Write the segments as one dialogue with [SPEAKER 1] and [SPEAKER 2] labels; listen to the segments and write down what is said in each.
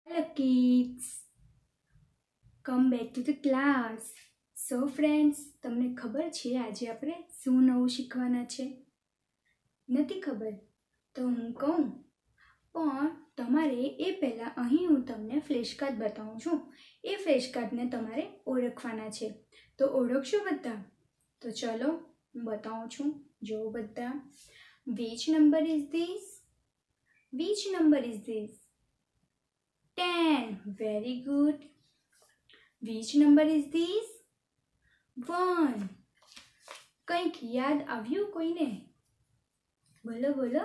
[SPEAKER 1] Hello kids, come back to the class. So friends, તમને ખબર છે આજે આપણે શું નવું શીખવાના છે? નથી ખબર? તો હું કહું. પણ તમારે એ પહેલાં અહીં હું તમને ફ્લેશ કાર્ડ બતાવું છું. એ ફ્લેશ કાર્ડને તમારે ઓળખવાના છે. તો ઓળખશો બધા? તો ચલો હું બતાવું છું. જો બધા. Which number is this? Which number is this? 10. Very good. Which number is this? 1. કંઈક યાદ આવ્યું કોઈને? બોલો બોલો.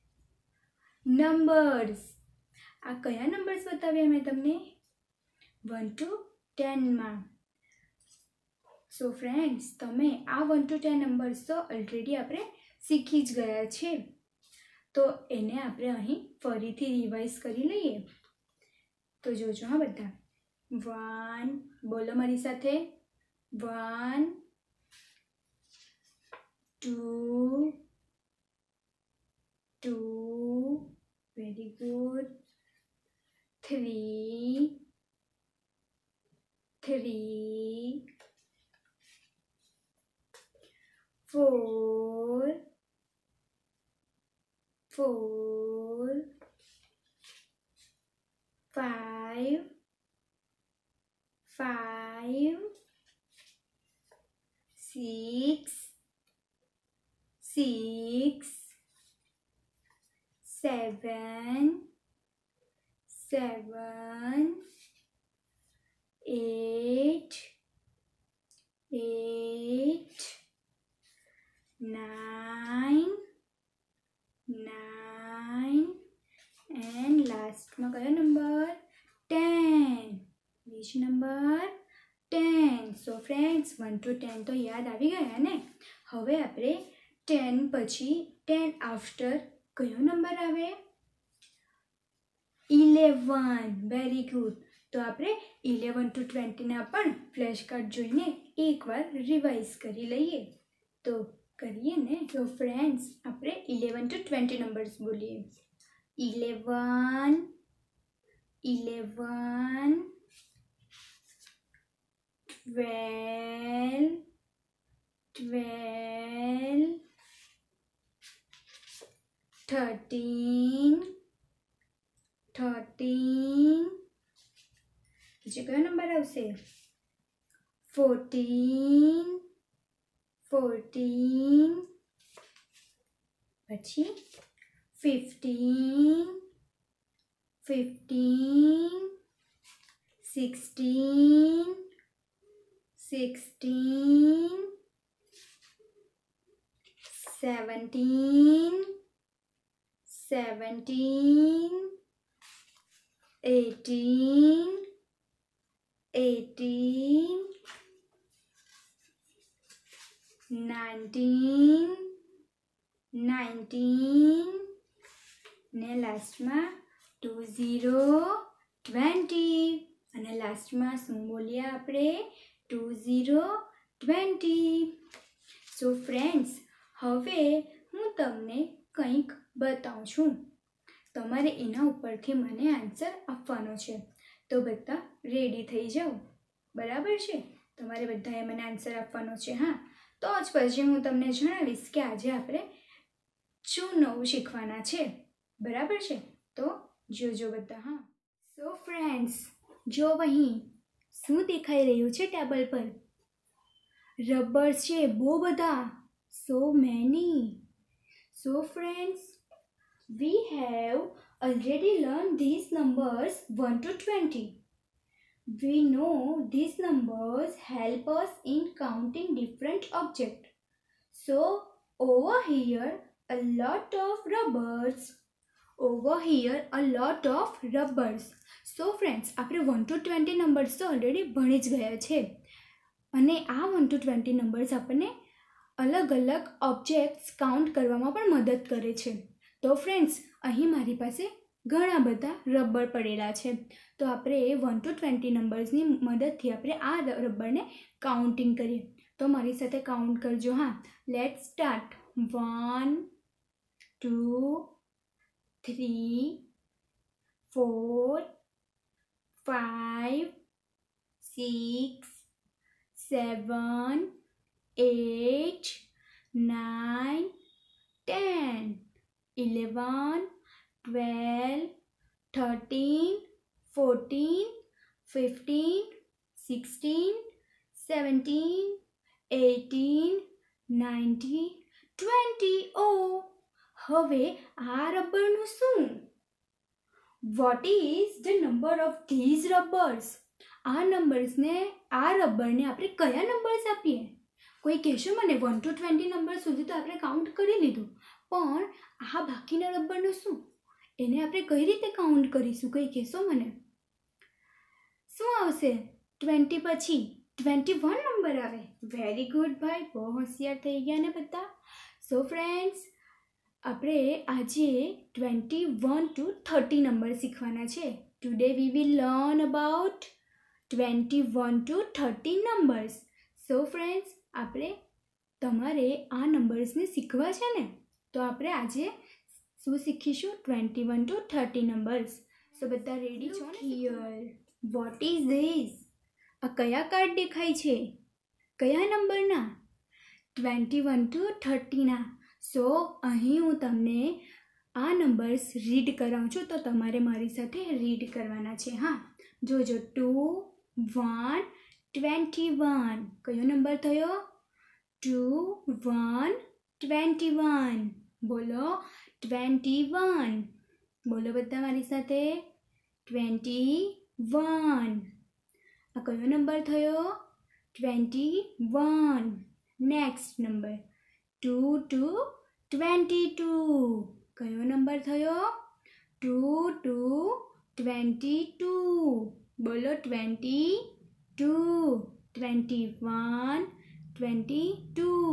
[SPEAKER 1] નંબર્સ. આ કયા નંબર્સ બતાવ્યા મેં તમને? 1 to 10 માં. સો ફ્રેન્ડ્સ, તમે આ 1 to 10 નંબર્સ તો ઓલરેડી આપણે શીખી જ ગયા છે. તો એને આપણે અહીં ફરીથી રિવાઇઝ કરી લઈએ. તો જોજો હા બધા. 1, બોલો મારી સાથે. 1, 2, 2, very good. 3, 3, 4, 4, 5, 5, 6, 6, 7, 7, 8, 8, 9, 9, and લાસ્ટમાં કયો number? 10. Which number? 10. So friends, 1 to 10 તો યાદ આવી ગયા ને? હવે આપણે 10 પછી 10 after કયો નંબર આવે? 11. Very good. તો આપણે 11 to 20 ના પણ ફ્લેશ કાર્ડ જોઈને એકવાર રિવાઇઝ કરી લઈએ. તો કરીએ ને? તો ફ્રેન્ડ્સ, આપણે 11 to 20 નંબર્સ બોલીએ. 11, 11, 12, 12, 13, 13, પછી કયો નંબર આવશે? 14, 14, પછી 15, 15, 16, 16, 17, 17, 18, 18, 19, 19, ને લાસ્ટમાં 20, 20, અને લાસ્ટમાં શું બોલીએ આપણે? 20, 20. સો ફ્રેન્ડ્સ, હવે હું તમને કંઈક બતાવું છું. તમારે એના ઉપરથી મને આન્સર આપવાનો છે. તો બધા રેડી થઈ જાઓ. બરાબર છે? તમારે બધાએ મને આન્સર આપવાનો છે. હા, તો જ પછી હું તમને જણાવીશ કે આજે આપણે શું નવું શીખવાના છે. બરાબર છે? તો જોજો બધા. હા, સો ફ્રેન્ડ્સ, જો અહીં શું દેખાઈ રહ્યું છે ટેબલ પર? રબર છે બહુ બધા. So many. So friends, we have already learned these numbers 1 to 20. We know these numbers help us in counting different objects. So over here a lot of rubbers. Over here a lot of rubbers. So friends, આપણે 1 to 20 numbers તો already ભણી જ ગયા છે. અને આ 1 to 20 numbers આપણને અલગ અલગ ઓબ્જેક્ટ્સ કાઉન્ટ કરવામાં પણ મદદ કરે છે. તો ફ્રેન્ડ્સ, અહીં મારી પાસે ઘણા બધા રબર પડેલા છે. તો આપણે 1 to 20 નંબર્સની મદદથી આપણે આ રબરને કાઉન્ટિંગ કરીએ. તો મારી સાથે કાઉન્ટ કરજો. હા, લેટ્સ સ્ટાર્ટ. 1, 2, 3, 4, 5 6 7 8 9 10 11 12 13 14 15 16 17 18 19 20 ઓ હવે આ રબરનું શું? What is the number of these rubbers? આ નંબર્સને આ રબરને આપણે કયા નંબર્સ આપીએ? કોઈ કહેશો મને 1 to 20 નંબર સુધી તો આપણે કાઉન્ટ કરી લીધું, પણ આ બાકીના રબરનું શું? એને આપણે કઈ રીતે કાઉન્ટ કરીશું? કઈ કહેશો મને? શું આવશે 20 પછી? 21 નંબર આવે. વેરી ગુડ ભાઈ, બહુ હોશિયાર થઈ ગયા ને બધા. સો ફ્રેન્ડ્સ, આપણે આજે 21 to 30 નંબર શીખવાના છે. Today we will learn about 21 to 30 numbers. So friends, તમારે આ નંબર્સને શીખવા છે ને, તો આપણે આજે શું શીખીશું? 21 to 30 નંબર્સ. સો બધા રેડી છો ને? Here what is this? આ કયા કાર્ડ દેખાય છે? કયા નંબરના? 21 to 30 ના. સો અહીં હું તમને આ નંબર્સ રીડ કરાવું છું, તો તમારે મારી સાથે રીડ કરવાના છે. હા, જોજો. 2 1 21. કયો નંબર થયો? 2 1 21. બોલો 21. બોલો બધા મારી સાથે 21. આ કયો નંબર થયો? 21. Next number 2 to 22. કયો નંબર થયો? 2 to 22. બોલો 22. 21 22.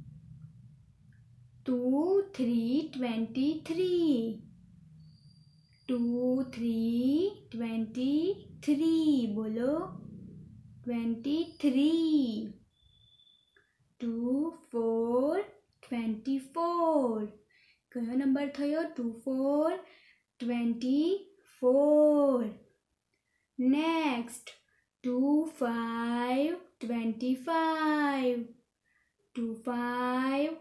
[SPEAKER 1] 2 3 23. 2 3 23. બોલો 23. 2 4 24. કયો નંબર થયો? 2 4 24. નેક્સ્ટ 2 5 25. 2 5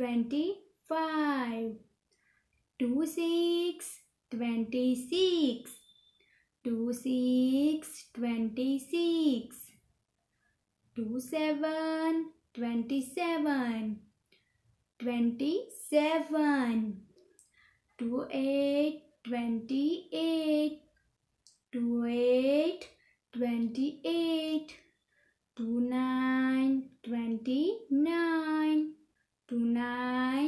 [SPEAKER 1] 25. 2 6 26. 2 6 26. 2 7 27. 27. 2 8 28. 2 8 28. 2 9 29. 2 9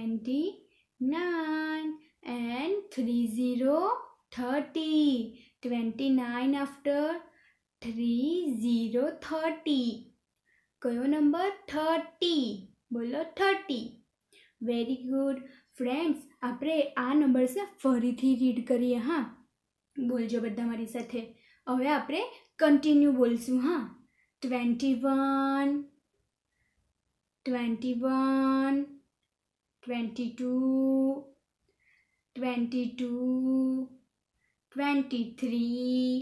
[SPEAKER 1] 29. And 3 0 30. 29 after 3 0 30. કયો નંબર? 30. બોલો 30. વેરી ગુડ ફ્રેન્ડ્સ, આપણે આ નંબર્સને ફરીથી રીડ કરીએ. હા, બોલજો બધા મારી સાથે. હવે આપણે કન્ટિન્યુ બોલશું. હા, 21 21 22 22 23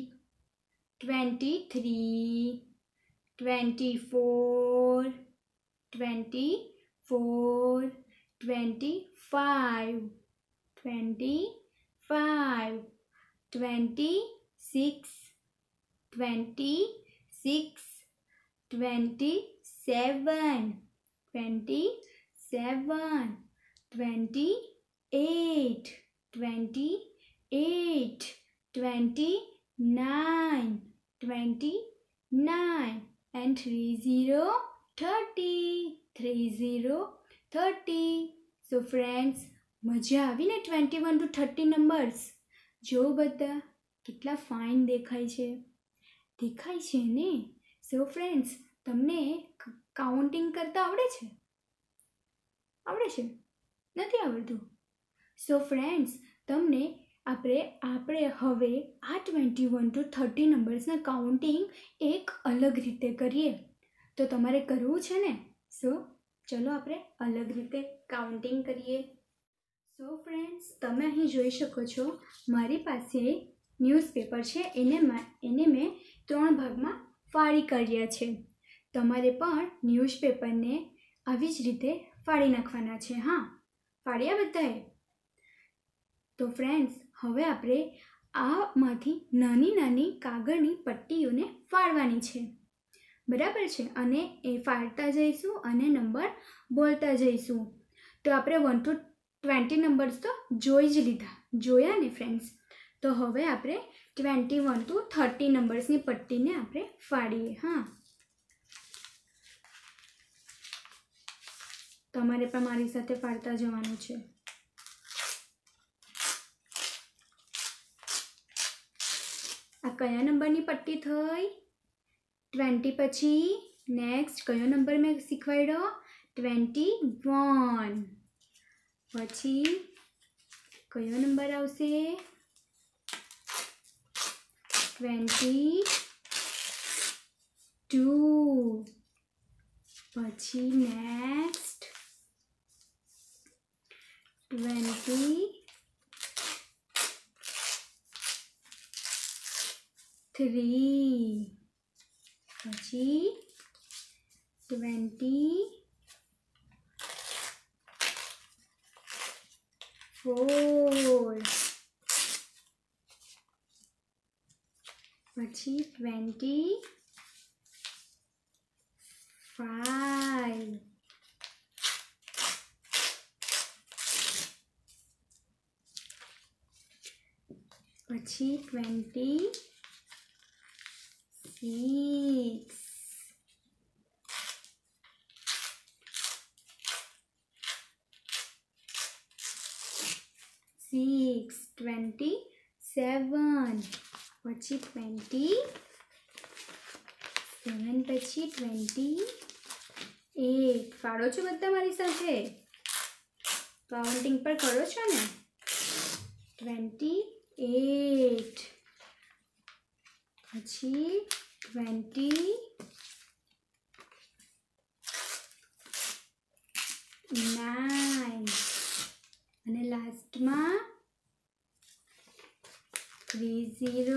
[SPEAKER 1] 23 24 24 25 25 26 26 27 27 28 28 29 29 and 30 30. 30. So friends, મજા આવી ને 21 to 30 નંબર્સ? જો બધા કેટલા ફાઇન દેખાય છે ને? સો ફ્રેન્ડ્સ, તમને કાઉન્ટિંગ કરતા આવડે છે? નથી આવડતું? સો ફ્રેન્ડ્સ, તમને આપણે હવે આ 21 to 30 નંબર્સના કાઉન્ટિંગ એક અલગ રીતે કરીએ. તો તમારે કરવું છે ને? સો ચલો આપણે અલગ રીતે કાઉન્ટિંગ કરીએ. સો ફ્રેન્ડ્સ, તમે અહીં જોઈ શકો છો મારી પાસે ન્યૂઝપેપર છે એને મેં 3 ભાગમાં ફાડી કાઢ્યા છે. તમારે પણ ન્યૂઝપેપરને આવી જ રીતે ફાડી નાખવાના છે. હા, ફાડ્યા બધાએ? તો ફ્રેન્ડ્સ, હવે આપણે આમાંથી નાની નાની કાગળની પટ્ટીઓને ફાડવાની છે. બરાબર છે? અને એ ફાડતા જઈશું અને નંબર બોલતા જઈશું. તો આપણે 1 to 20 નંબર્સ તો જોયા ને ફ્રેન્ડ્સ? તો હવે આપણે 21 to 30 નંબર્સની પટ્ટીને આપણે ફાડીએ. હા, તમારે પણ મારી સાથે ફાડતા જવાનું છે. આ કયા નંબરની પટ્ટી થઈ? 20 પછી નેક્સ્ટ કયો નંબર મેં શીખવાડ્યો? 21. પછી કયો નંબર આવશે? 22. પછી નેક્સ્ટ 23. પછી 24. પછી 25. પછી 26. Six, 27. પછી 27 પછી 28. ફાડો છો બધા મારી સાથે? કાઉન્ટિંગ પર કરો છો ને? 28. પછી 29. અને લાસ્ટમાં 30.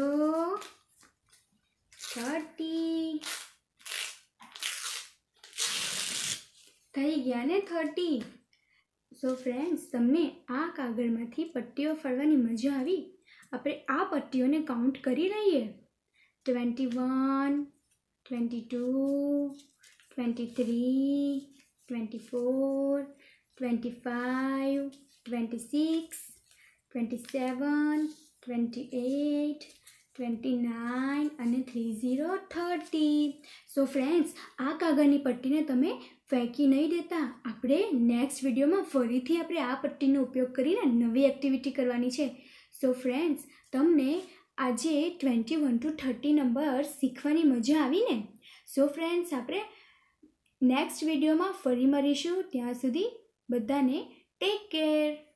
[SPEAKER 1] થઈ ગયા ને 30? સો ફ્રેન્ડ્સ, તમને આ કાગળમાંથી પટ્ટીઓ ફાડવાની મજા આવી? આપણે આ પટ્ટીઓને કાઉન્ટ કરી લઈએ. 21, 22, 23, 24, 25, 26, 27, 28, 29 અને 30. સો ફ્રેન્ડ્સ, આ કાગળની પટ્ટીને તમે ફેંકી નહીં દેતા. આપણે નેક્સ્ટ વિડીયોમાં ફરીથી આપણે આ પટ્ટીનો ઉપયોગ કરીને નવી એક્ટિવિટી કરવાની છે. સો ફ્રેન્ડ્સ, તમને આજે 21 to 30 નંબર શીખવાની મજા આવી ને? સો ફ્રેન્ડ્સ, આપણે નેક્સ્ટ વિડીયોમાં ફરી મળીશું. ત્યાં સુધી બધાને ટેક કેર.